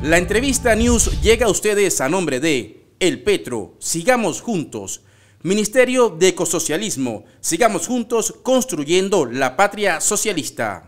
La entrevista News llega a ustedes a nombre de El Petro, sigamos juntos. Ministerio de Ecosocialismo, sigamos juntos construyendo la patria socialista.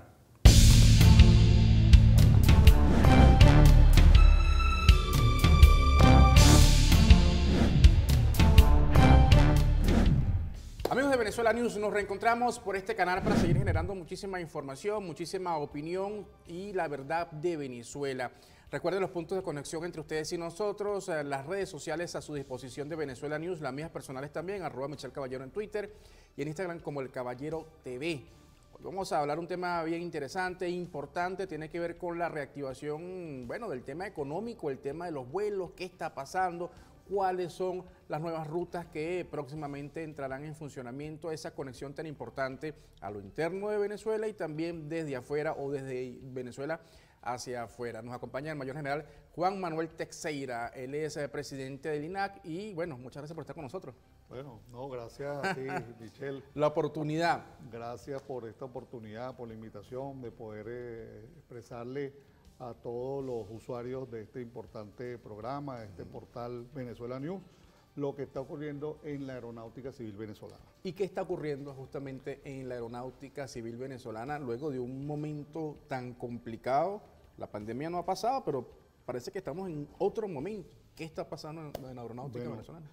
Amigos de Venezuela News, nos reencontramos por este canal para seguir generando muchísima información, muchísima opinión y la verdad de Venezuela. Recuerden los puntos de conexión entre ustedes y nosotros, las redes sociales a su disposición de Venezuela News, las mías personales también, @MichelCaballero en Twitter y en Instagram como El Caballero TV. Hoy vamos a hablar un tema bien interesante, importante, tiene que ver con la reactivación, bueno, del tema económico, el tema de los vuelos, qué está pasando, cuáles son las nuevas rutas que próximamente entrarán en funcionamiento, esa conexión tan importante a lo interno de Venezuela y también desde afuera o desde Venezuela hacia afuera. Nos acompaña el mayor general Juan Manuel Teixeira, él es presidente del INAC y bueno, muchas gracias por estar con nosotros. Bueno, no, gracias a ti, Michelle. La oportunidad. Gracias por esta oportunidad, por la invitación de poder expresarle a todos los usuarios de este importante programa, de este portal Venezuela News, lo que está ocurriendo en la aeronáutica civil venezolana. ¿Y qué está ocurriendo justamente en la aeronáutica civil venezolana luego de un momento tan complicado? La pandemia no ha pasado, pero parece que estamos en otro momento. ¿Qué está pasando en la aeronáutica venezolana?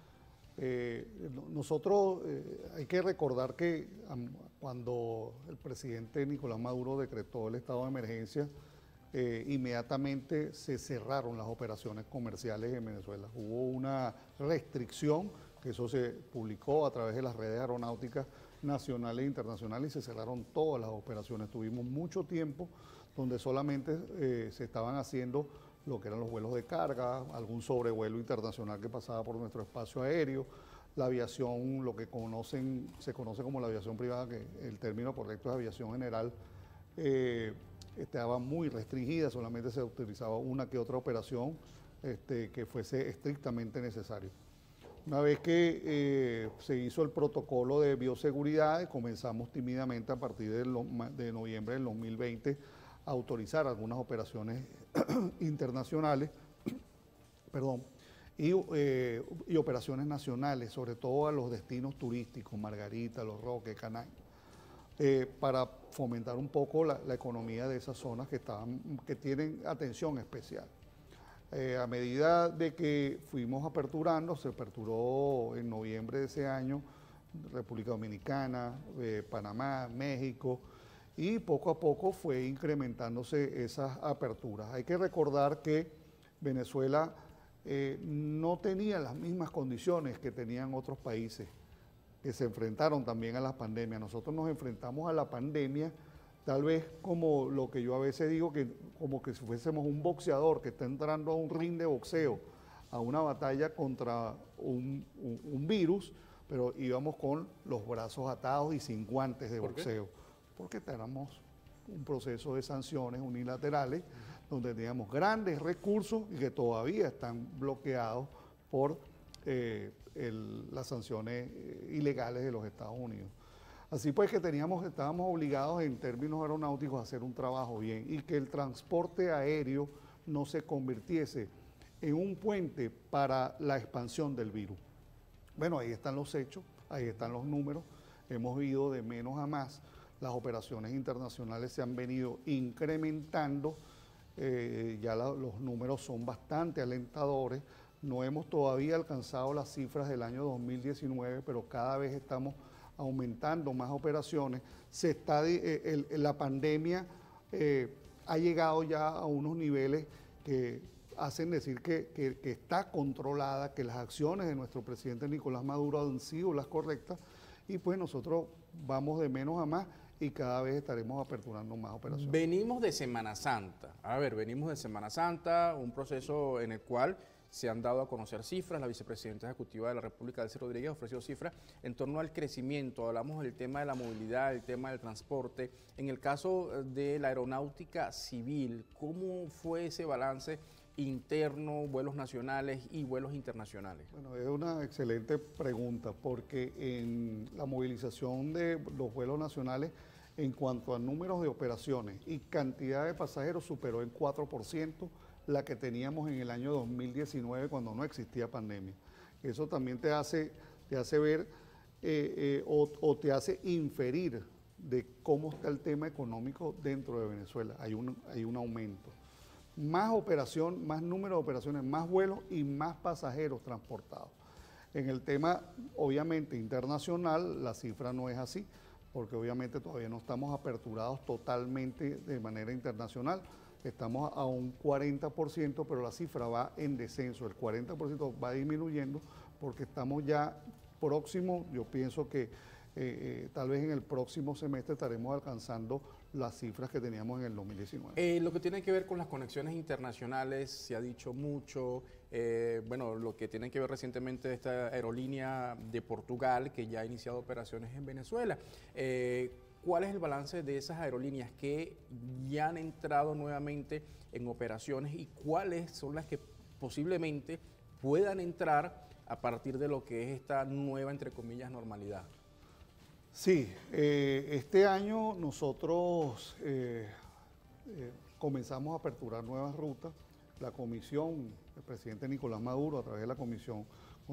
Nosotros hay que recordar que cuando el presidente Nicolás Maduro decretó el estado de emergencia, inmediatamente se cerraron las operaciones comerciales en Venezuela. Hubo una restricción, que eso se publicó a través de las redes aeronáuticas nacionales e internacionales y se cerraron todas las operaciones. Tuvimos mucho tiempo donde solamente se estaban haciendo lo que eran los vuelos de carga, algún sobrevuelo internacional que pasaba por nuestro espacio aéreo, la aviación, lo que se conoce como la aviación privada, que el término correcto es aviación general, estaba muy restringida, solamente se utilizaba una que otra operación que fuese estrictamente necesario. Una vez que se hizo el protocolo de bioseguridad, comenzamos tímidamente a partir de noviembre del 2020 a autorizar algunas operaciones internacionales y operaciones nacionales, sobre todo a los destinos turísticos, Margarita, Los Roques, Canay, para fomentar un poco la economía de esas zonas que tienen atención especial. A medida de que fuimos aperturando, se aperturó en noviembre de ese año República Dominicana, Panamá, México, y poco a poco fue incrementándose esas aperturas. Hay que recordar que Venezuela no tenía las mismas condiciones que tenían otros países que se enfrentaron también a la pandemia. Nosotros nos enfrentamos a la pandemia tal vez como lo que yo a veces digo, que como que si fuésemos un boxeador que está entrando a un ring de boxeo, a una batalla contra un virus, pero íbamos con los brazos atados y sin guantes de boxeo. Porque tenemos un proceso de sanciones unilaterales donde teníamos grandes recursos y que todavía están bloqueados por las sanciones ilegales de los Estados Unidos. Así pues que estábamos obligados en términos aeronáuticos a hacer un trabajo bien y que el transporte aéreo no se convirtiese en un puente para la expansión del virus. Bueno, ahí están los hechos, ahí están los números, hemos ido de menos a más, las operaciones internacionales se han venido incrementando, ya los números son bastante alentadores, no hemos todavía alcanzado las cifras del año 2019, pero cada vez estamos aumentando más operaciones. La pandemia ha llegado ya a unos niveles que hacen decir que está controlada, que las acciones de nuestro presidente Nicolás Maduro han sido las correctas y pues nosotros vamos de menos a más y cada vez estaremos aperturando más operaciones. Venimos de Semana Santa, venimos de Semana Santa, un proceso en el cual se han dado a conocer cifras, la vicepresidenta ejecutiva de la República, Delcy Rodríguez, ofreció cifras en torno al crecimiento, hablamos del tema de la movilidad, el tema del transporte. En el caso de la aeronáutica civil, ¿cómo fue ese balance interno, vuelos nacionales y vuelos internacionales? Bueno, es una excelente pregunta porque en la movilización de los vuelos nacionales, en cuanto a números de operaciones y cantidad de pasajeros, superó en 4% la que teníamos en el año 2019 cuando no existía pandemia. Eso también te hace ver o te hace inferir de cómo está el tema económico dentro de Venezuela. Hay un aumento. Más operación, más número de operaciones, más vuelos y más pasajeros transportados. En el tema, obviamente, internacional, la cifra no es así, porque obviamente todavía no estamos aperturados totalmente de manera internacional. Estamos a un 40%, pero la cifra va en descenso. El 40% va disminuyendo porque estamos ya próximos, yo pienso que tal vez en el próximo semestre estaremos alcanzando las cifras que teníamos en el 2019. Lo que tiene que ver con las conexiones internacionales, se ha dicho mucho, bueno, lo que tiene que ver recientemente esta aerolínea de Portugal que ya ha iniciado operaciones en Venezuela. ¿Cuál es el balance de esas aerolíneas que ya han entrado nuevamente en operaciones y cuáles son las que posiblemente puedan entrar a partir de lo que es esta nueva, entre comillas, normalidad? Sí, este año nosotros comenzamos a aperturar nuevas rutas. La comisión, el presidente Nicolás Maduro, a través de la Comisión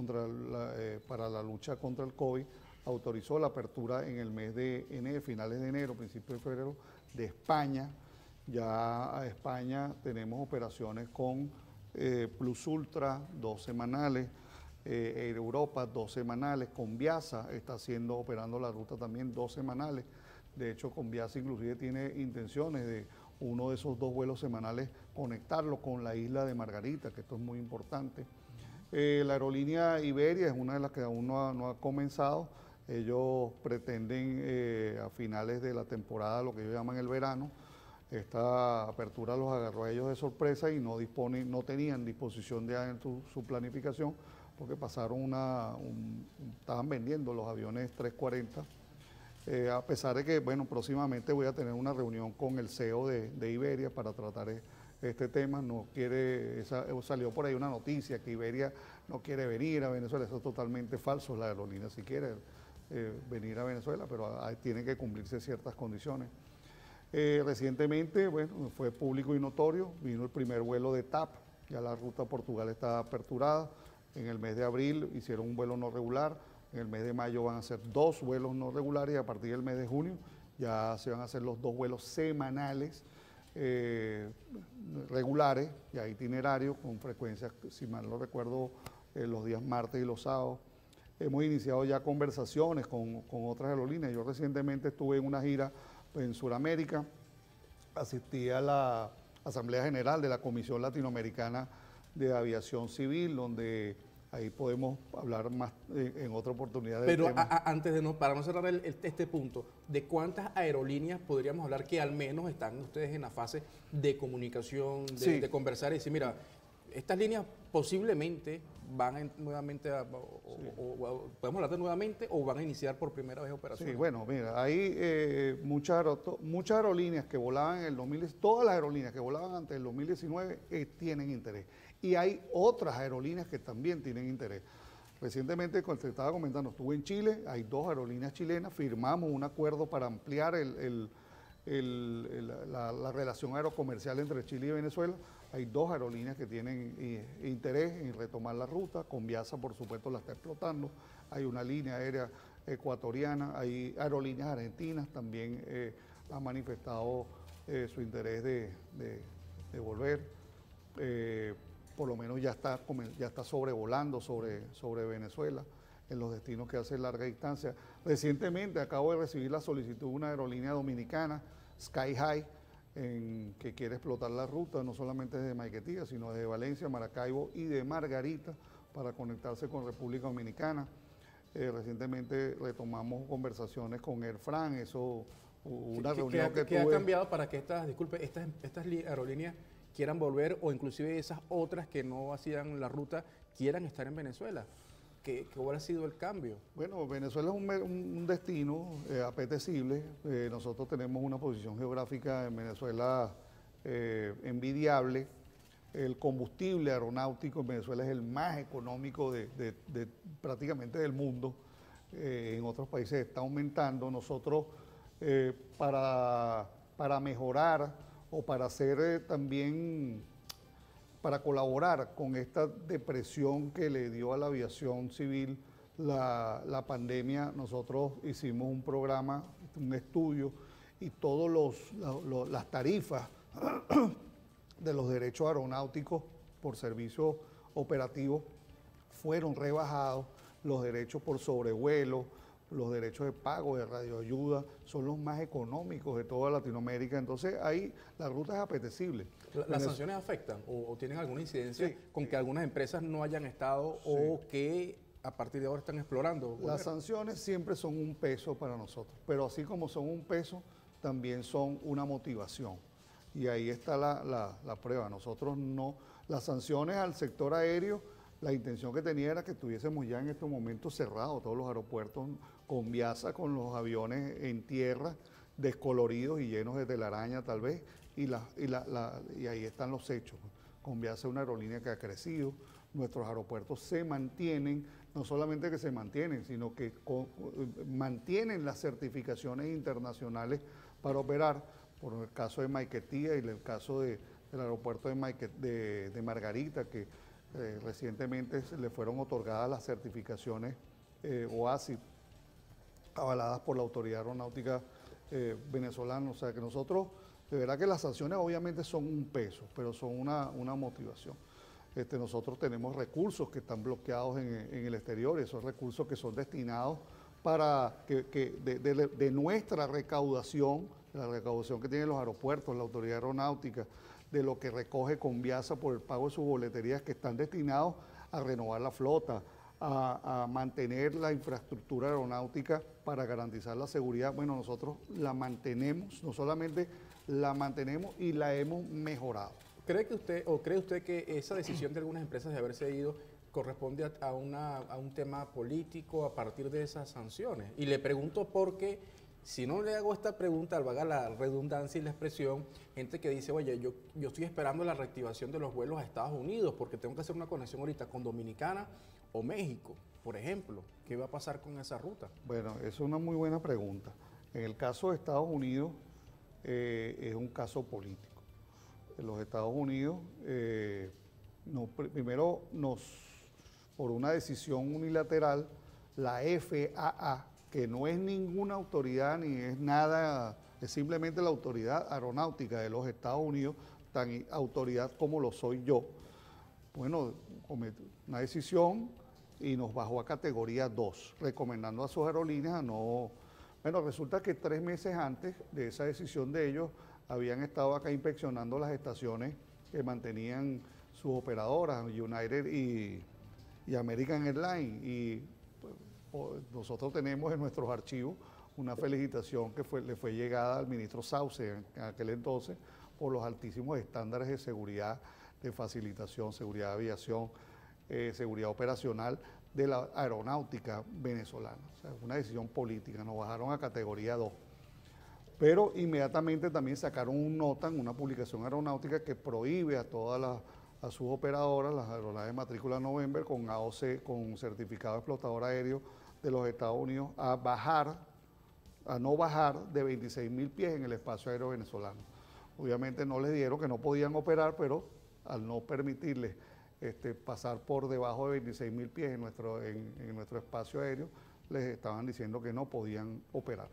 para la lucha contra el COVID, autorizó la apertura en el mes de enero, finales de enero, principios de febrero, de España. Ya a España tenemos operaciones con Plus Ultra, 2 semanales, Air Europa, 2 semanales, Conviasa está operando la ruta también 2 semanales. De hecho, Conviasa inclusive tiene intenciones de uno de esos 2 vuelos semanales conectarlo con la isla de Margarita, que esto es muy importante. La aerolínea Iberia es una de las que aún no ha comenzado. Ellos pretenden a finales de la temporada, lo que ellos llaman el verano. Esta apertura los agarró a ellos de sorpresa y no tenían disposición de su planificación, porque pasaron estaban vendiendo los aviones 340, a pesar de que, bueno, próximamente voy a tener una reunión con el CEO de Iberia para tratar este tema. Salió por ahí una noticia que Iberia no quiere venir a Venezuela. Eso es totalmente falso. La aerolínea sí quiere venir a Venezuela, pero tienen que cumplirse ciertas condiciones. Recientemente, bueno, fue público y notorio, vino el primer vuelo de TAP, ya la ruta a Portugal está aperturada. En el mes de abril hicieron un vuelo no regular, en el mes de mayo van a ser 2 vuelos no regulares y a partir del mes de junio ya se van a hacer los 2 vuelos semanales regulares, ya itinerarios con frecuencias, si mal no recuerdo, los días martes y los sábados. Hemos iniciado ya conversaciones con otras aerolíneas. Yo recientemente estuve en una gira en Sudamérica, asistí a la Asamblea General de la Comisión Latinoamericana de Aviación Civil, donde ahí podemos hablar más en otra oportunidad. Pero antes de para no cerrar este punto, ¿de cuántas aerolíneas podríamos hablar que al menos están ustedes en la fase de comunicación, de conversar y decir, mira, estas líneas posiblemente van nuevamente o podemos hablar de nuevamente o van a iniciar por primera vez operaciones? Sí, bueno, mira, hay muchas aerolíneas que volaban en el 2019, todas las aerolíneas que volaban antes del 2019 tienen interés. Y hay otras aerolíneas que también tienen interés. Recientemente, como te estaba comentando, estuve en Chile, hay 2 aerolíneas chilenas, firmamos un acuerdo para ampliar la relación aerocomercial entre Chile y Venezuela. Hay 2 aerolíneas que tienen interés en retomar la ruta. Conviasa, por supuesto, la está explotando. Hay una línea aérea ecuatoriana, hay aerolíneas argentinas también han manifestado su interés de volver. Por lo menos ya está sobrevolando sobre Venezuela en los destinos que hace larga distancia. Recientemente acabo de recibir la solicitud de una aerolínea dominicana, Sky High, que quiere explotar la ruta, no solamente desde Maiquetía, sino desde Valencia, Maracaibo y de Margarita, para conectarse con República Dominicana. Recientemente retomamos conversaciones con Air France, una reunión que tuve. ¿Qué ha cambiado para que estas aerolíneas quieran volver, o inclusive esas otras que no hacían la ruta quieran estar en Venezuela? ¿Cuál ha sido el cambio? Bueno, Venezuela es un destino apetecible. Nosotros tenemos una posición geográfica en Venezuela envidiable. El combustible aeronáutico en Venezuela es el más económico de prácticamente del mundo. En otros países está aumentando. Nosotros, para mejorar o para hacer también para colaborar con esta depresión que le dio a la aviación civil la pandemia, nosotros hicimos un programa, un estudio, y todas las tarifas de los derechos aeronáuticos por servicios operativos fueron rebajados, los derechos por sobrevuelo, los derechos de pago de radioayuda son los más económicos de toda Latinoamérica. Entonces ahí la ruta es apetecible. ¿Las sanciones afectan o tienen alguna incidencia Sí. con que algunas empresas no hayan estado o que a partir de ahora están explorando volver? Las sanciones siempre son un peso para nosotros, pero así como son un peso, también son una motivación. Y ahí está la prueba. Nosotros no, las sanciones al sector aéreo, la intención que tenía era que estuviésemos ya en estos momentos cerrados todos los aeropuertos con Viasa, con los aviones en tierra, descoloridos y llenos de telaraña tal vez, y ahí están los hechos. Con Viasa es una aerolínea que ha crecido, nuestros aeropuertos se mantienen, no solamente que se mantienen, sino que mantienen las certificaciones internacionales para operar, por el caso de Maiquetía y el caso del aeropuerto de Margarita, que recientemente le fueron otorgadas las certificaciones OASI, avaladas por la Autoridad Aeronáutica venezolana. O sea que nosotros, de verdad que las sanciones obviamente son un peso, pero son una motivación. Nosotros tenemos recursos que están bloqueados en el exterior, esos recursos que son destinados para de nuestra recaudación, la recaudación que tienen los aeropuertos, la Autoridad Aeronáutica, de lo que recoge Conviasa por el pago de sus boleterías, que están destinados a renovar la flota, a mantener la infraestructura aeronáutica para garantizar la seguridad. Bueno, nosotros la mantenemos, no solamente la mantenemos y la hemos mejorado. ¿Cree usted que esa decisión de algunas empresas de haberse ido corresponde a un tema político a partir de esas sanciones? Y le pregunto porque, si no le hago esta pregunta, valga la redundancia y la expresión, gente que dice, oye, yo estoy esperando la reactivación de los vuelos a Estados Unidos porque tengo que hacer una conexión ahorita con Dominicana o México, por ejemplo. ¿Qué va a pasar con esa ruta? Bueno, es una muy buena pregunta. En el caso de Estados Unidos, es un caso político. En los Estados Unidos, primero por una decisión unilateral, la FAA, que no es ninguna autoridad ni es nada, es simplemente la autoridad aeronáutica de los Estados Unidos, tan autoridad como lo soy yo, bueno, cometió una decisión y nos bajó a categoría 2, recomendando a sus aerolíneas a no... Bueno, resulta que 3 meses antes de esa decisión de ellos, habían estado acá inspeccionando las estaciones que mantenían sus operadoras, United y American Airlines, y nosotros tenemos en nuestros archivos una felicitación que le fue llegada al ministro Sauce en aquel entonces por los altísimos estándares de seguridad, de facilitación, seguridad de aviación, seguridad operacional de la aeronáutica venezolana. O sea, una decisión política, nos bajaron a categoría 2. Pero inmediatamente también sacaron un NOTAM, una publicación aeronáutica que prohíbe a todas a sus operadoras, las aeronaves de matrícula November con AOC, con certificado de explotador aéreo de los Estados Unidos, a no bajar de 26.000 pies en el espacio aéreo venezolano. Obviamente no les dieron que no podían operar, pero al no permitirles pasar por debajo de 26.000 pies en nuestro espacio aéreo, les estaban diciendo que no podían operar.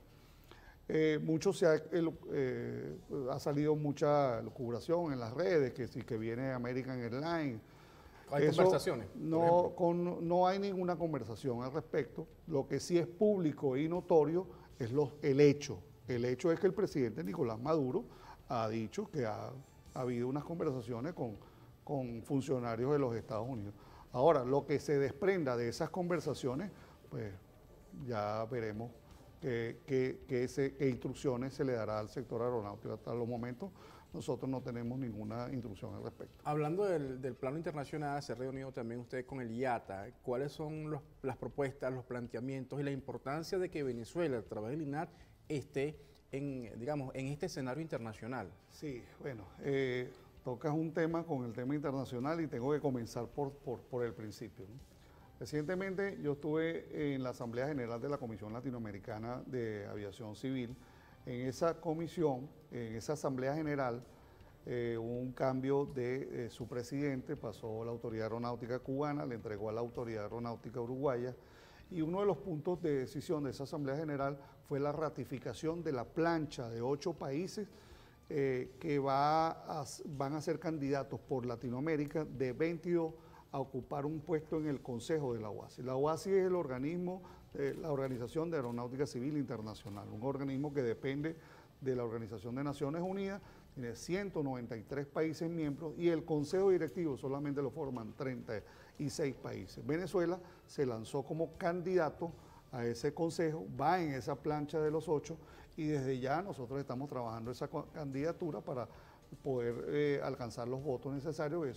Ha salido mucha lucubración en las redes, que si que viene American Airlines. ¿Hay conversaciones? No hay ninguna conversación al respecto. Lo que sí es público y notorio es el hecho. El hecho es que el presidente Nicolás Maduro ha dicho que ha habido unas conversaciones con funcionarios de los Estados Unidos. Ahora, lo que se desprenda de esas conversaciones, pues ya veremos qué instrucciones se le dará al sector aeronáutico. Hasta los momentos nosotros no tenemos ninguna instrucción al respecto. Hablando del plano internacional, se ha reunido también usted con el IATA. ¿Cuáles son las propuestas, los planteamientos y la importancia de que Venezuela, a través del INAT, esté en este escenario internacional? Sí, bueno, tocas un tema con el tema internacional y tengo que comenzar por el principio, ¿no? Recientemente yo estuve en la Asamblea General de la Comisión Latinoamericana de Aviación Civil. En esa comisión, en esa Asamblea General, un cambio de su presidente, pasó la Autoridad Aeronáutica Cubana, le entregó a la Autoridad Aeronáutica Uruguaya, y uno de los puntos de decisión de esa Asamblea General fue la ratificación de la plancha de 8 países que van a ser candidatos por Latinoamérica de 22 a ocupar un puesto en el Consejo de la OACI. La OACI es el organismo, la Organización de Aeronáutica Civil Internacional, un organismo que depende de la Organización de Naciones Unidas, tiene 193 países miembros y el Consejo Directivo solamente lo forman 36 países. Venezuela se lanzó como candidato a ese consejo, va en esa plancha de los 8 y desde ya nosotros estamos trabajando esa candidatura para poder alcanzar los votos necesarios.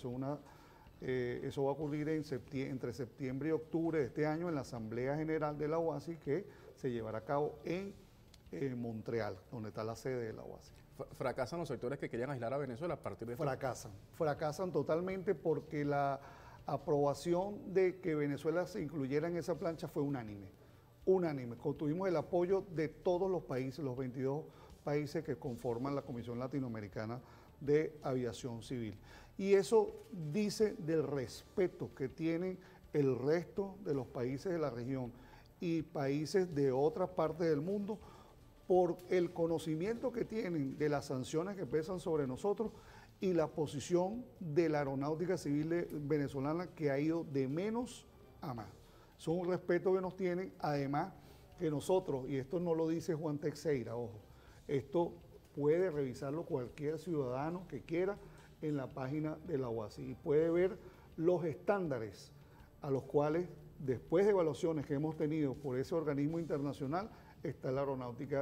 Eso va a ocurrir entre septiembre y octubre de este año en la Asamblea General de la OACI que se llevará a cabo en Montreal, donde está la sede de la OACI. ¿Fracasan los sectores que querían aislar a Venezuela a partir de esto? Fracasan totalmente porque la aprobación de que Venezuela se incluyera en esa plancha fue unánime. Tuvimos el apoyo de todos los países, los 22 países que conforman la Comisión Latinoamericana de Aviación Civil. Y eso dice del respeto que tienen el resto de los países de la región y países de otras partes del mundo por el conocimiento que tienen de las sanciones que pesan sobre nosotros y la posición de la aeronáutica civil venezolana que ha ido de menos a más. Es un respeto que nos tienen, además que nosotros, y esto no lo dice Juan Teixeira, ojo, esto puede revisarlo cualquier ciudadano que quiera en la página de la OACI y puede ver los estándares a los cuales, después de evaluaciones que hemos tenido por ese organismo internacional, está la aeronáutica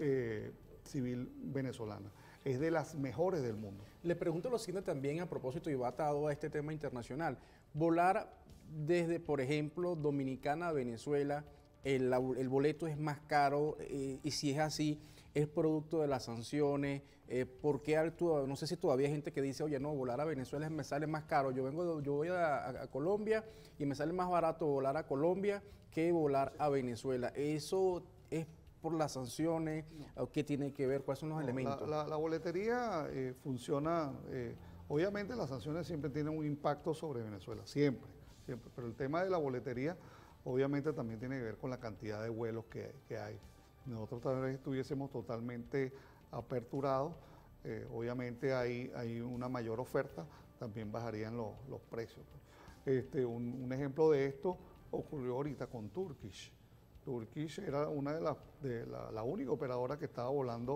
civil venezolana. Es de las mejores del mundo. Le pregunto lo siguiente también a propósito y va atado a este tema internacional. Volar desde, por ejemplo, Dominicana a Venezuela, el boleto es más caro y si es así, es producto de las sanciones. ¿Por qué no sé si todavía hay gente que dice, oye, no, volar a Venezuela me sale más caro? Yo voy a Colombia y me sale más barato volar a Colombia que volar a Venezuela. ¿Eso es por las sanciones? No. ¿Qué tiene que ver? ¿Cuáles son los elementos? La boletería funciona, obviamente las sanciones siempre tienen un impacto sobre Venezuela, siempre, pero el tema de la boletería obviamente también tiene que ver con la cantidad de vuelos que hay. Nosotros tal vez estuviésemos totalmente aperturados, obviamente hay una mayor oferta, también bajarían los precios. Un ejemplo de esto ocurrió ahorita con Turkish. Turkish era una de la única operadora que estaba volando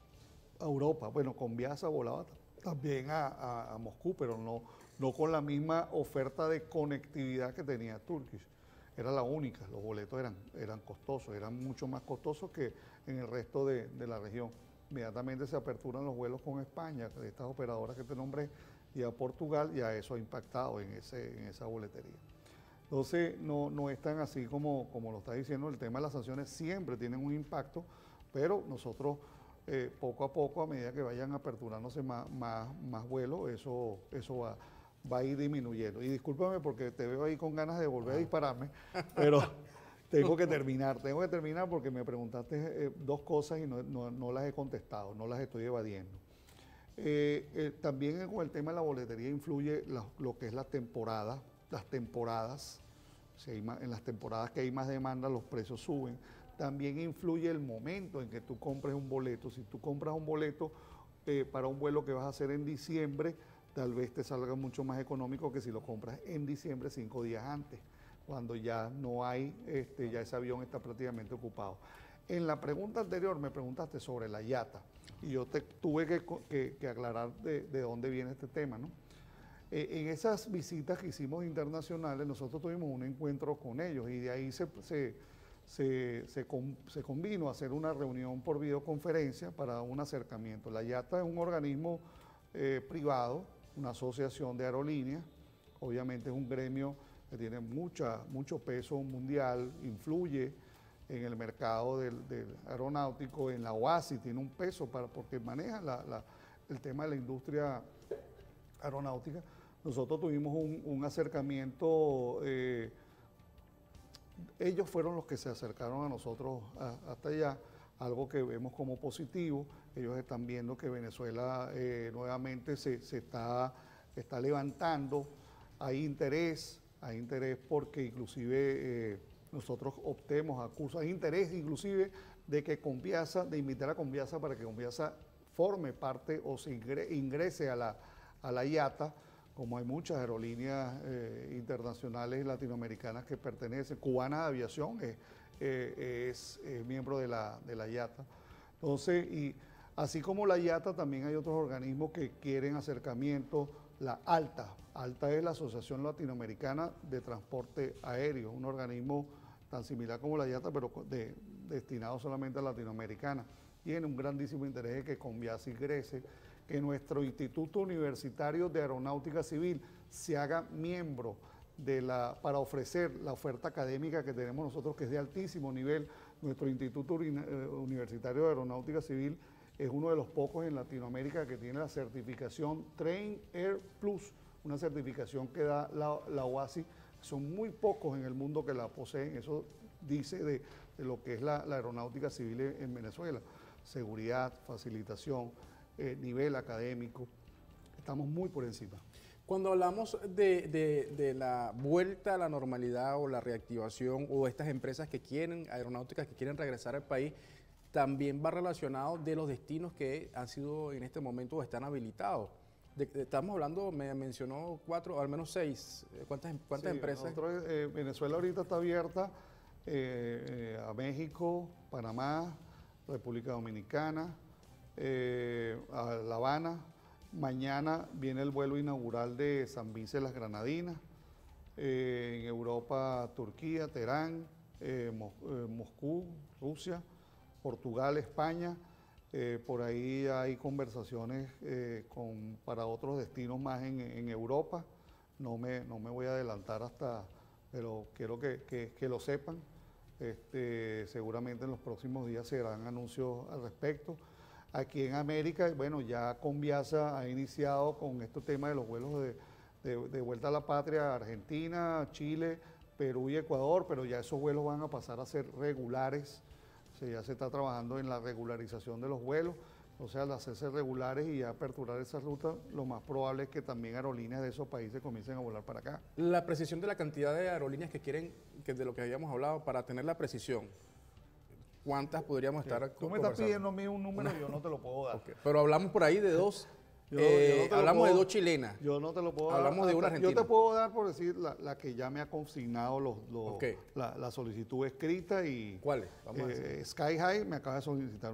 a Europa. Bueno, con Viasa volaba también a Moscú, pero no con la misma oferta de conectividad que tenía Turkish. Era la única, los boletos eran costosos, eran mucho más costosos que en el resto de la región. Inmediatamente se aperturan los vuelos con España, de estas operadoras que te nombré, y a Portugal, ya eso ha impactado en esa boletería. Entonces, no es tan así como lo está diciendo, el tema de las sanciones siempre tienen un impacto, pero nosotros poco a poco, a medida que vayan aperturándose más vuelos, eso va a ir disminuyendo. Y discúlpame porque te veo ahí con ganas de volver a dispararme, pero tengo que terminar porque me preguntaste 2 cosas y no las he contestado, no las estoy evadiendo. También con el tema de la boletería influye lo que es las temporadas. En las temporadas que hay más demanda, los precios suben. También influye el momento en que tú compres un boleto. Si tú compras un boleto para un vuelo que vas a hacer en diciembre, tal vez te salga mucho más económico que si lo compras en diciembre 5 días antes, cuando ya no hay, ya ese avión está prácticamente ocupado. En la pregunta anterior me preguntaste sobre la IATA y yo tuve que aclarar de dónde viene este tema, ¿no? En esas visitas que hicimos internacionales, nosotros tuvimos un encuentro con ellos y de ahí se convino a hacer una reunión por videoconferencia para un acercamiento. La IATA es un organismo privado, una asociación de aerolíneas, obviamente es un gremio que tiene mucho peso mundial, influye en el mercado del aeronáutico, en la OACI tiene un peso porque maneja el tema de la industria aeronáutica. Nosotros tuvimos un acercamiento, ellos fueron los que se acercaron a nosotros hasta allá algo que vemos como positivo. Ellos están viendo que Venezuela nuevamente se está levantando. Hay interés porque inclusive nosotros optemos a cursos, hay interés inclusive de que Conviasa, de invitar a Conviasa para que Conviasa forme parte o se ingrese a la IATA, como hay muchas aerolíneas internacionales latinoamericanas que pertenecen. Cubana de Aviación es miembro de la IATA. Entonces, y así como la IATA, también hay otros organismos que quieren acercamiento. La ALTA es la Asociación Latinoamericana de Transporte Aéreo, un organismo tan similar como la IATA, pero destinado solamente a Latinoamericana. Tiene un grandísimo interés de que Conviasa ingrese, que nuestro Instituto Universitario de Aeronáutica Civil se haga miembro para ofrecer la oferta académica que tenemos nosotros, que es de altísimo nivel. Nuestro Instituto Universitario de Aeronáutica Civil es uno de los pocos en Latinoamérica que tiene la certificación Train Air Plus, una certificación que da la OASI. Son muy pocos en el mundo que la poseen. Eso dice de lo que es la aeronáutica civil en Venezuela. Seguridad, facilitación, nivel académico, estamos muy por encima. Cuando hablamos de la vuelta a la normalidad o la reactivación o estas empresas que quieren, aeronáuticas que quieren regresar al país, también va relacionado de los destinos que han sido en este momento o están habilitados. Estamos hablando, me mencionó 4, o al menos 6, ¿cuántas empresas? Nosotros, Venezuela ahorita está abierta a México, Panamá, República Dominicana, a La Habana. Mañana viene el vuelo inaugural de San Vicente Las Granadinas, en Europa, Turquía, Teherán, Moscú, Rusia, Portugal, España. Por ahí hay conversaciones para otros destinos más en Europa. No me voy a adelantar pero quiero que lo sepan. Seguramente en los próximos días se harán anuncios al respecto. Aquí en América, bueno, ya Conviasa ha iniciado con este tema de los vuelos de vuelta a la patria, Argentina, Chile, Perú y Ecuador, pero ya esos vuelos van a pasar a ser regulares. O sea, ya se está trabajando en la regularización de los vuelos. O sea, al hacerse regulares y aperturar esas rutas, lo más probable es que también aerolíneas de esos países comiencen a volar para acá. La precisión de la cantidad de aerolíneas que quieren, que de lo que habíamos hablado, para tener la precisión, ¿cuántas podríamos estar? Tú me estás pidiendo a mí un número y yo no te lo puedo dar. Okay. Pero hablamos por ahí de dos. Hablamos de dos chilenas. Yo no te lo puedo hablamos dar. de una argentina. Yo te puedo dar, por decir, la que ya me ha consignado la solicitud escrita. Y ¿cuáles? Sky High me acaba de solicitar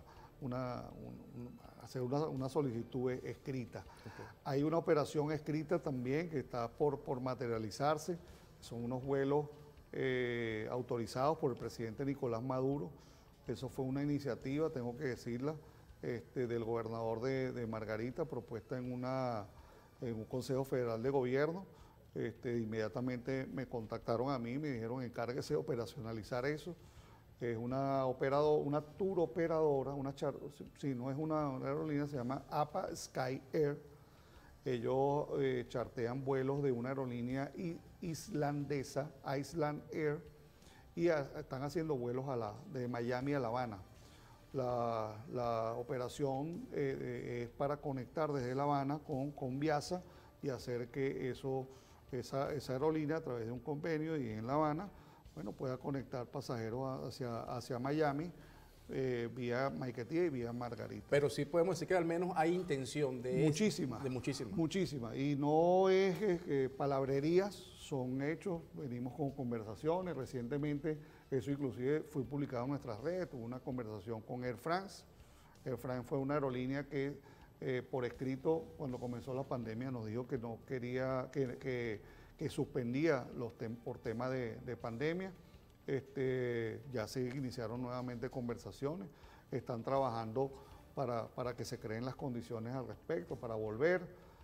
hacer una solicitud escrita. Okay. Hay una operación escrita también que está por materializarse. Son unos vuelos autorizados por el presidente Nicolás Maduro. Eso fue una iniciativa, tengo que decirla, del gobernador de Margarita, propuesta en un Consejo Federal de Gobierno. Inmediatamente me contactaron a mí y me dijeron, encárguese de operacionalizar eso. Es una tour operadora, no es una aerolínea, se llama APA Sky Air. Ellos chartean vuelos de una aerolínea islandesa, Iceland Air, y están haciendo vuelos de Miami a La Habana. La operación es para conectar desde La Habana con Conviasa y hacer que esa aerolínea, a través de un convenio y en La Habana, bueno, pueda conectar pasajeros hacia Miami, vía Maiquetía y vía Margarita. Pero sí podemos decir que al menos hay intención de... Muchísima. Muchísima. Y no es palabrerías, son hechos. Venimos con conversaciones. Recientemente, eso inclusive fue publicado en nuestras redes. Tuve una conversación con Air France. Air France fue una aerolínea que por escrito, cuando comenzó la pandemia, nos dijo que no quería, que suspendía por tema de pandemia. Ya se iniciaron nuevamente conversaciones, están trabajando para que se creen las condiciones al respecto, para volver.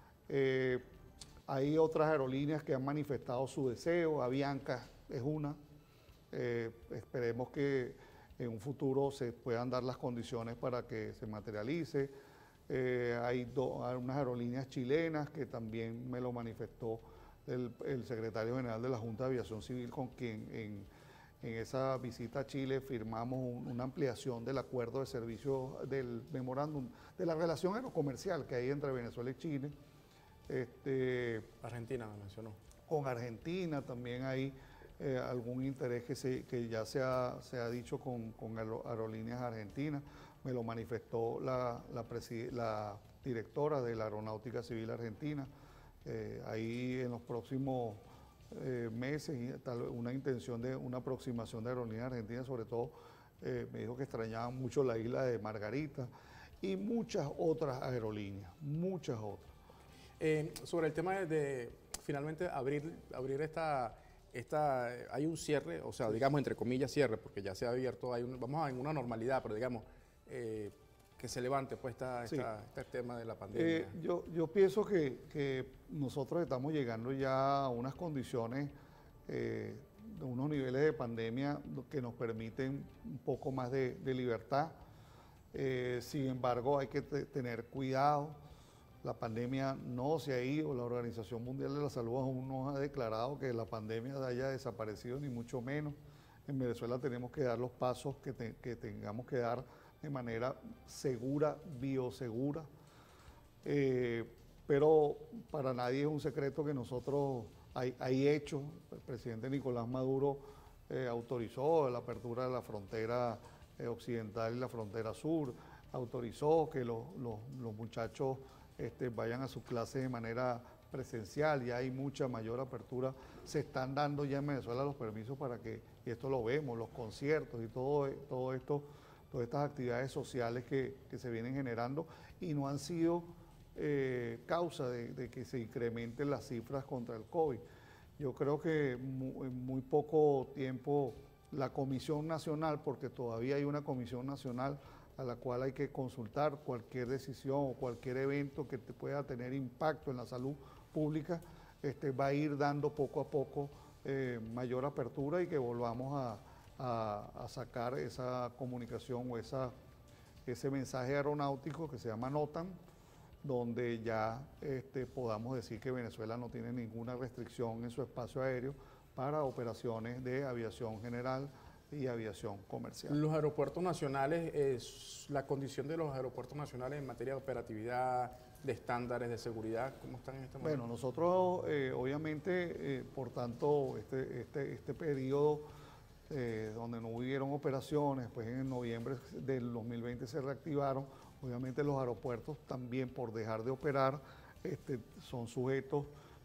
Hay otras aerolíneas que han manifestado su deseo, Avianca es una. Esperemos que en un futuro se puedan dar las condiciones para que se materialice. Hay unas aerolíneas chilenas que también me lo manifestó el secretario general de la Junta de Aviación Civil, con quien En esa visita a Chile firmamos una ampliación del acuerdo de servicio del memorándum de la relación aerocomercial que hay entre Venezuela y Chile. Argentina me mencionó. Con Argentina también hay algún interés que ya se ha dicho con aerolíneas argentinas. Me lo manifestó la directora de la Aeronáutica Civil Argentina. Ahí en los próximos meses, una intención de una aproximación de aerolíneas argentinas, sobre todo me dijo que extrañaban mucho la isla de Margarita y muchas otras aerolíneas, muchas otras. Sobre el tema de finalmente abrir hay un cierre, o sea, digamos entre comillas cierre, porque ya se ha abierto, vamos en una normalidad, pero digamos que se levante pues este tema de la pandemia. Yo pienso que nosotros estamos llegando ya a unas condiciones, de unos niveles de pandemia que nos permiten un poco más de libertad. Sin embargo, hay que tener cuidado. La pandemia no se ha ido, la Organización Mundial de la Salud aún no ha declarado que la pandemia haya desaparecido, ni mucho menos. En Venezuela tenemos que dar los pasos que tengamos que dar de manera segura, biosegura. Pero para nadie es un secreto que nosotros hay hechos. El presidente Nicolás Maduro autorizó la apertura de la frontera occidental y la frontera sur, autorizó que los muchachos vayan a sus clases de manera presencial, ya hay mucha mayor apertura, se están dando ya en Venezuela los permisos para que, y esto lo vemos, los conciertos y todo esto, todas estas actividades sociales que se vienen generando y no han sido causa de que se incrementen las cifras contra el COVID. Yo creo que en muy poco tiempo la Comisión Nacional, porque todavía hay una Comisión Nacional a la cual hay que consultar cualquier decisión o cualquier evento que pueda tener impacto en la salud pública, va a ir dando poco a poco mayor apertura y que volvamos a sacar esa comunicación o ese mensaje aeronáutico que se llama NOTAM, donde ya podamos decir que Venezuela no tiene ninguna restricción en su espacio aéreo para operaciones de aviación general y aviación comercial. Los aeropuertos nacionales, la condición de los aeropuertos nacionales en materia de operatividad, de estándares de seguridad, ¿cómo están en este momento? Bueno, nosotros obviamente, por tanto, este periodo donde no hubieron operaciones, pues en noviembre del 2020 se reactivaron, obviamente los aeropuertos también por dejar de operar son sujetos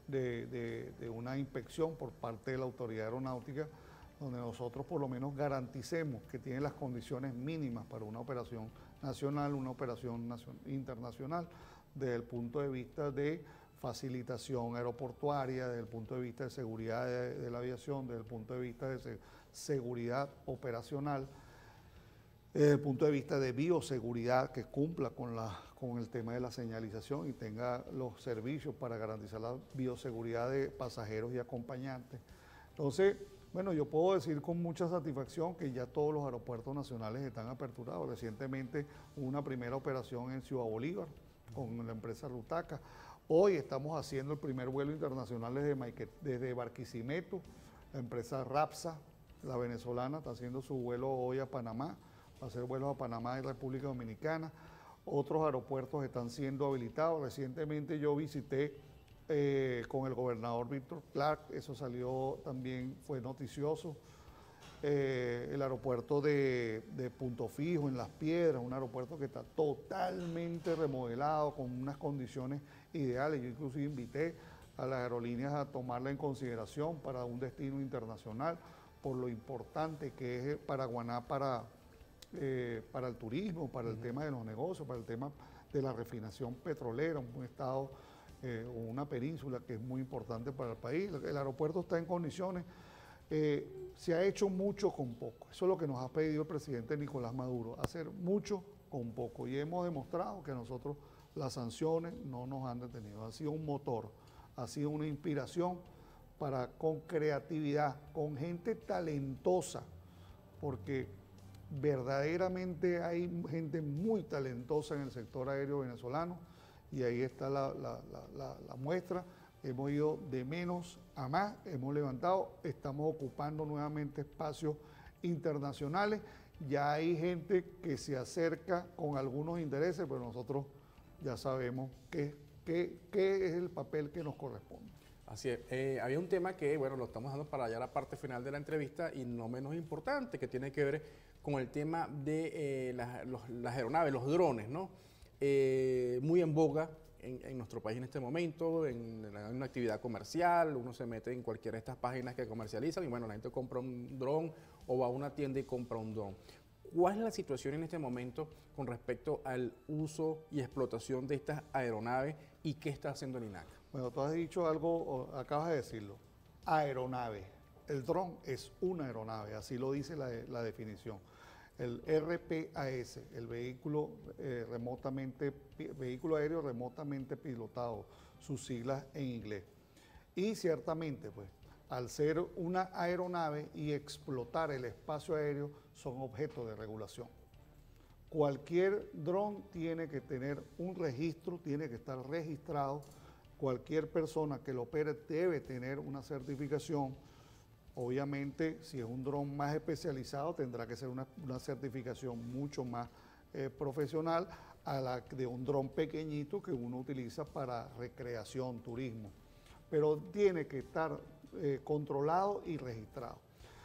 de una inspección por parte de la autoridad aeronáutica, donde nosotros por lo menos garanticemos que tienen las condiciones mínimas para una operación nacional, una operación internacional, desde el punto de vista de facilitación aeroportuaria, desde el punto de vista de seguridad de la aviación, desde el punto de vista de seguridad operacional, desde el punto de vista de bioseguridad, que cumpla con el tema de la señalización y tenga los servicios para garantizar la bioseguridad de pasajeros y acompañantes. Entonces, bueno, yo puedo decir con mucha satisfacción que ya todos los aeropuertos nacionales están aperturados. Recientemente hubo una primera operación en Ciudad Bolívar con la empresa Rutaca. Hoy estamos haciendo el primer vuelo internacional desde Barquisimeto. La empresa Rapsa, la venezolana, está haciendo su vuelo hoy a Panamá. Va a hacer vuelos a Panamá y República Dominicana. Otros aeropuertos están siendo habilitados. Recientemente yo visité con el gobernador Víctor Clark, eso salió también, fue noticioso. El aeropuerto de Punto Fijo en Las Piedras, un aeropuerto que está totalmente remodelado, con unas condiciones ideales. Yo inclusive invité a las aerolíneas a tomarla en consideración para un destino internacional, por lo importante que es Paraguaná para el turismo, para el tema de los negocios, para el tema de la refinación petrolera, un estado una península que es muy importante para el país. El aeropuerto está en condiciones. Se ha hecho mucho con poco. Eso es lo que nos ha pedido el presidente Nicolás Maduro, hacer mucho con poco. Y hemos demostrado que nosotros las sanciones no nos han detenido. Ha sido un motor, ha sido una inspiración para, con creatividad, con gente talentosa, porque verdaderamente hay gente muy talentosa en el sector aéreo venezolano, y ahí está la muestra. hemos ido de menos a más, hemos levantado, estamos ocupando nuevamente espacios internacionales. Ya hay gente que se acerca con algunos intereses, pero nosotros ya sabemos qué es el papel que nos corresponde. Así es. Había un tema que, bueno, lo estamos dando para allá la parte final de la entrevista y no menos importante, que tiene que ver con el tema de las aeronaves, los drones, ¿no? Muy en boga en nuestro país en este momento, en una actividad comercial, uno se mete en cualquiera de estas páginas que comercializan y bueno, la gente compra un dron o va a una tienda y compra un dron. ¿Cuál es la situación en este momento con respecto al uso y explotación de estas aeronaves y qué está haciendo el INAC? Bueno, tú has dicho algo, acabas de decirlo, aeronave. El dron es una aeronave, así lo dice la definición. El RPAS, el vehículo aéreo remotamente pilotado, sus siglas en inglés. Y ciertamente, pues, al ser una aeronave y explotar el espacio aéreo, son objeto de regulación. Cualquier dron tiene que tener un registro, tiene que estar registrado. Cualquier persona que lo opere debe tener una certificación. Obviamente, si es un dron más especializado, tendrá que ser una certificación mucho más profesional a la de un dron pequeñito que uno utiliza para recreación, turismo. Pero tiene que estar controlado y registrado.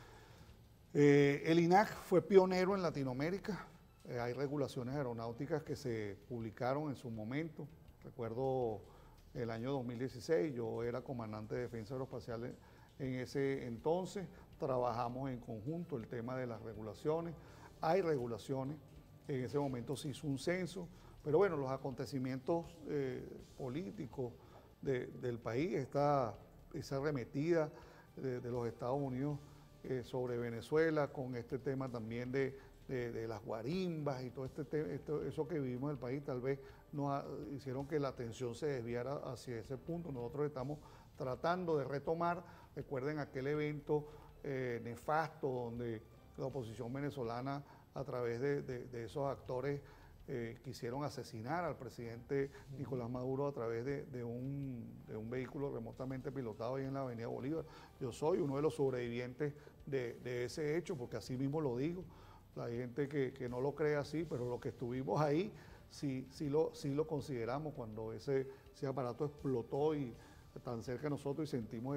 El INAC fue pionero en Latinoamérica. Hay regulaciones aeronáuticas que se publicaron en su momento. Recuerdo el año 2016, yo era comandante de defensa aeroespacial en ese entonces. Trabajamos en conjunto el tema de las regulaciones. Hay regulaciones. En ese momento se hizo un censo. Pero bueno, los acontecimientos políticos del país, esa arremetida de los Estados Unidos sobre Venezuela, con este tema también de las guarimbas y todo eso que vivimos en el país, tal vez nos hicieron que la atención se desviara hacia ese punto. Nosotros estamos tratando de retomar, recuerden aquel evento nefasto donde la oposición venezolana a través de esos actores quisieron asesinar al presidente Nicolás Maduro a través de un vehículo remotamente pilotado ahí en la Avenida Bolívar. Yo soy uno de los sobrevivientes de ese hecho, porque así mismo lo digo. Hay gente que no lo cree así, pero los que estuvimos ahí sí lo consideramos cuando ese aparato explotó y tan cerca de nosotros y sentimos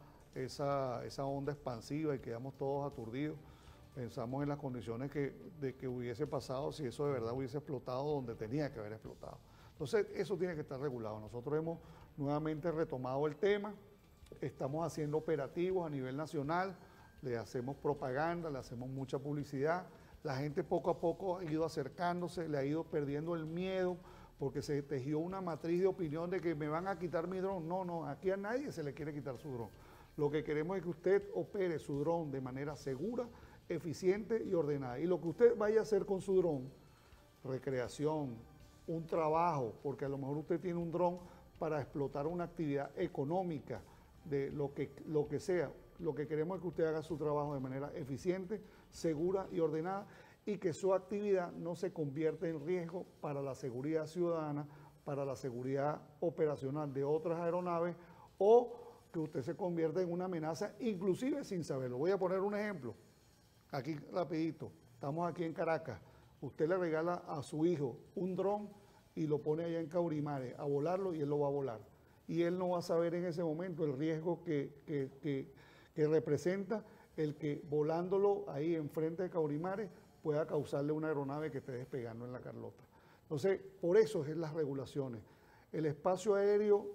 esa onda expansiva y quedamos todos aturdidos. Pensamos en las condiciones de que hubiese pasado si eso de verdad hubiese explotado donde tenía que haber explotado. Entonces, eso tiene que estar regulado. Nosotros hemos nuevamente retomado el tema, estamos haciendo operativos a nivel nacional, le hacemos propaganda, le hacemos mucha publicidad. La gente poco a poco ha ido acercándose, le ha ido perdiendo el miedo, porque se tejió una matriz de opinión de que me van a quitar mi dron. No, aquí a nadie se le quiere quitar su dron. Lo que queremos es que usted opere su dron de manera segura, eficiente y ordenada. Y lo que usted vaya a hacer con su dron, recreación, un trabajo, porque a lo mejor usted tiene un dron para explotar una actividad económica de lo que sea. Lo que queremos es que usted haga su trabajo de manera eficiente, segura y ordenada y que su actividad no se convierta en riesgo para la seguridad ciudadana, para la seguridad operacional de otras aeronaves o que usted se convierta en una amenaza, inclusive sin saberlo. Voy a poner un ejemplo. Aquí rapidito, estamos aquí en Caracas, usted le regala a su hijo un dron y lo pone allá en Caurimare a volarlo y él lo va a volar. Y él no va a saber en ese momento el riesgo que representa el que volándolo ahí enfrente de Caurimare pueda causarle una aeronave que esté despegando en la Carlota. Entonces, por eso es las regulaciones. El espacio aéreo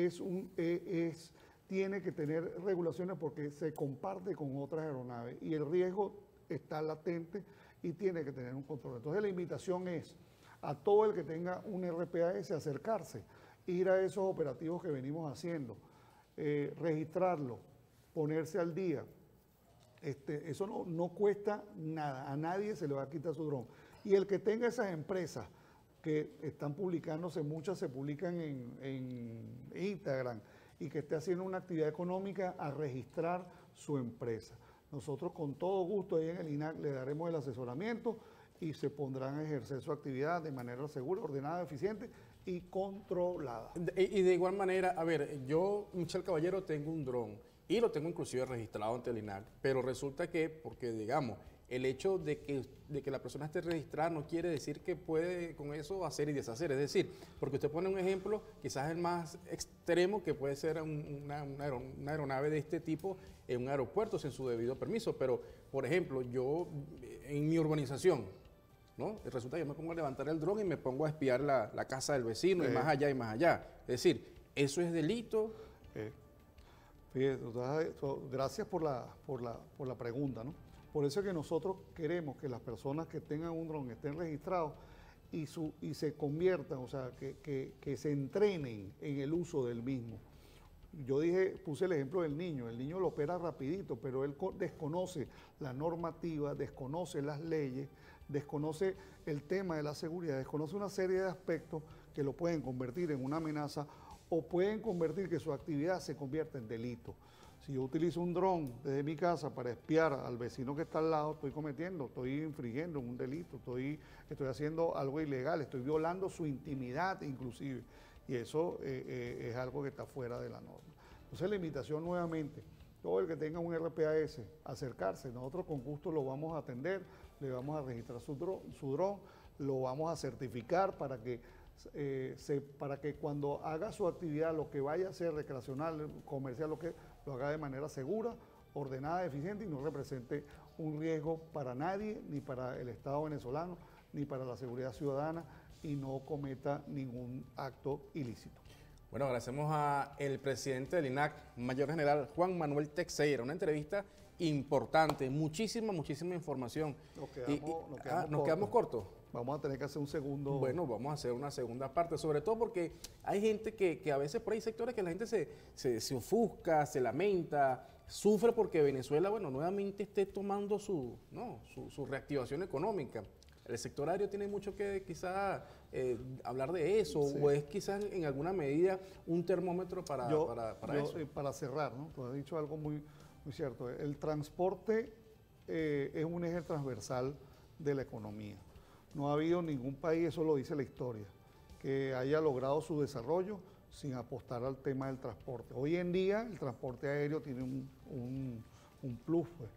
tiene que tener regulaciones porque se comparte con otras aeronaves y el riesgo está latente y tiene que tener un control. Entonces la invitación es a todo el que tenga un RPAS acercarse, ir a esos operativos que venimos haciendo, registrarlo, ponerse al día. Eso no cuesta nada, a nadie se le va a quitar su dron. Y el que tenga esas empresas que están publicándose, muchas se publican en Instagram, y que esté haciendo una actividad económica a registrar su empresa. Nosotros con todo gusto ahí en el INAC le daremos el asesoramiento y se pondrán a ejercer su actividad de manera segura, ordenada, eficiente y controlada. Y de igual manera, a ver, yo, Michel Caballero, tengo un dron y lo tengo inclusive registrado ante el INAC, pero resulta que, porque digamos, el hecho de que la persona esté registrada no quiere decir que puede con eso hacer y deshacer. Es decir, porque usted pone un ejemplo, quizás el más extremo, que puede ser una aeronave de este tipo en un aeropuerto sin su debido permiso. Pero, por ejemplo, yo en mi urbanización, ¿no? Resulta que yo me pongo a levantar el dron y me pongo a espiar la casa del vecino y más allá y más allá. Es decir, ¿eso es delito? Fíjate, gracias por la pregunta, ¿no? Por eso es que nosotros queremos que las personas que tengan un dron estén registrados y se conviertan, o sea, que se entrenen en el uso del mismo. Yo puse el ejemplo del niño. El niño lo opera rapidito, pero él desconoce la normativa, desconoce las leyes, desconoce el tema de la seguridad, desconoce una serie de aspectos que lo pueden convertir en una amenaza o pueden convertir que su actividad se convierta en delito. Si yo utilizo un dron desde mi casa para espiar al vecino que está al lado, estoy infringiendo un delito, estoy haciendo algo ilegal, estoy violando su intimidad inclusive. Y eso es algo que está fuera de la norma. Entonces la invitación nuevamente, todo el que tenga un RPAS, acercarse, nosotros con gusto lo vamos a atender, le vamos a registrar su dron, lo vamos a certificar para que cuando haga su actividad, lo que vaya a ser recreacional, comercial, lo haga de manera segura, ordenada, eficiente y no represente un riesgo para nadie, ni para el Estado venezolano, ni para la seguridad ciudadana, y no cometa ningún acto ilícito. Bueno, agradecemos al presidente del INAC, Mayor General Juan Manuel Teixeira, una entrevista importante, muchísima información. Nos quedamos cortos. Vamos a tener que hacer un segundo. Bueno, vamos a hacer una segunda parte, sobre todo porque hay gente que a veces por ahí sectores que la gente se ofusca, se lamenta, sufre porque Venezuela, bueno, nuevamente esté tomando su reactivación económica. El sector aéreo tiene mucho que quizá hablar de eso, sí. O es quizás en alguna medida un termómetro para eso. Para cerrar, ¿no? Tú has dicho algo muy cierto. El transporte es un eje transversal de la economía. No ha habido ningún país, eso lo dice la historia, que haya logrado su desarrollo sin apostar al tema del transporte. Hoy en día el transporte aéreo tiene un plus, pues.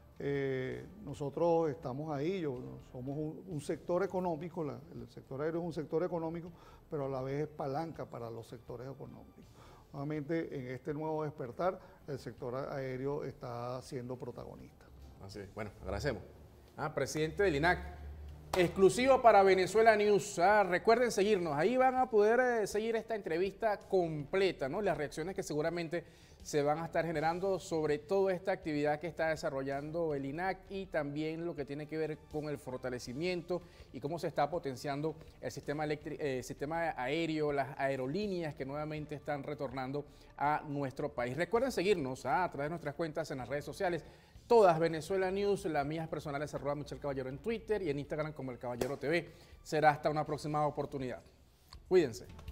Nosotros estamos ahí, somos un sector económico, el sector aéreo es un sector económico, pero a la vez es palanca para los sectores económicos. Nuevamente, en este nuevo despertar, el sector aéreo está siendo protagonista. Así es. Bueno, agradecemos. Presidente del INAC, exclusivo para Venezuela News. Recuerden seguirnos, ahí van a poder seguir esta entrevista completa, ¿no? Las reacciones que seguramente se van a estar generando sobre toda esta actividad que está desarrollando el INAC y también lo que tiene que ver con el fortalecimiento y cómo se está potenciando el sistema aéreo, las aerolíneas que nuevamente están retornando a nuestro país. Recuerden seguirnos a través de nuestras cuentas en las redes sociales, todas Venezuela News, las mías personales @Michel Caballero en Twitter y en Instagram como El Caballero TV. Será hasta una próxima oportunidad. Cuídense.